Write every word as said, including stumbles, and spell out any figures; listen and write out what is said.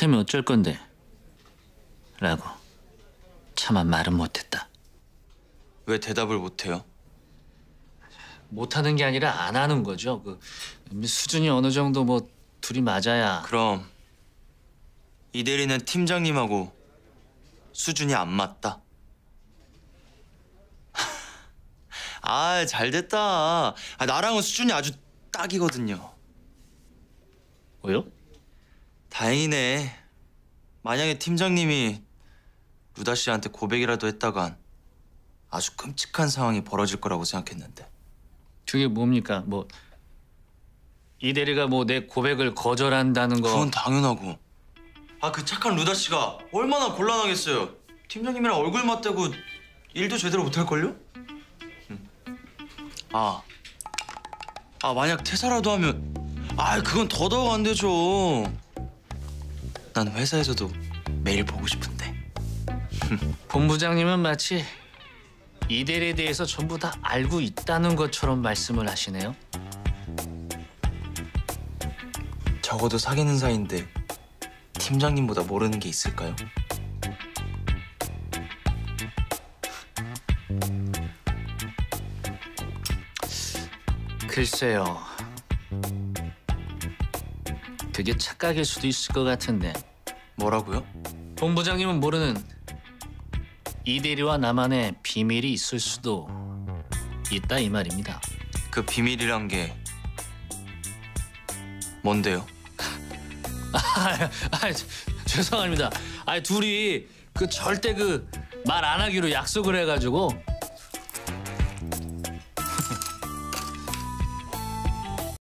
그렇다면 어쩔 건데? 라고 차마 말은 못했다. 왜 대답을 못해요? 못하는 게 아니라 안 하는 거죠. 그 수준이 어느 정도 뭐 둘이 맞아야. 그럼 이 대리는 팀장님하고 수준이 안 맞다. 아, 잘 됐다. 아, 나랑은 수준이 아주 딱이거든요. 왜요? 다행이네. 만약에 팀장님이 루다 씨한테 고백이라도 했다간 아주 끔찍한 상황이 벌어질 거라고 생각했는데. 그게 뭡니까? 뭐 이 대리가 뭐 내 고백을 거절한다는 거. 그건 당연하고. 아, 그 착한 루다 씨가 얼마나 곤란하겠어요. 팀장님이랑 얼굴 맞대고 일도 제대로 못할걸요? 음. 아, 아 만약 퇴사라도 하면 아 그건 더더욱 안 되죠. 난 회사에서도 매일 보고 싶은데. 본부장님은 마치 이 대리에 대해서 전부 다 알고 있다는 것처럼 말씀을 하시네요. 적어도 사귀는 사이인데 팀장님보다 모르는 게 있을까요? 글쎄요. 그게 착각일 수도 있을 것 같은데. 뭐라고요? 본부장님은 모르는 이 대리와 나만의 비밀이 있을 수도 있다 이 말입니다. 그 비밀이란 게 뭔데요? 아, 아, 죄송합니다. 아, 둘이 그 절대 그 말 안 하기로 약속을 해가지고